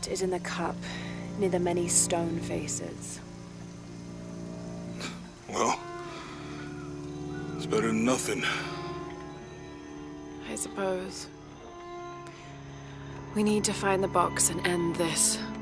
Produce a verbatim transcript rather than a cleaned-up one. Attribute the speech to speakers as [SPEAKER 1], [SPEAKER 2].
[SPEAKER 1] heart is in the cup, near the many stone faces.
[SPEAKER 2] Well, it's better than nothing.
[SPEAKER 1] I suppose. We need to find the box and end this.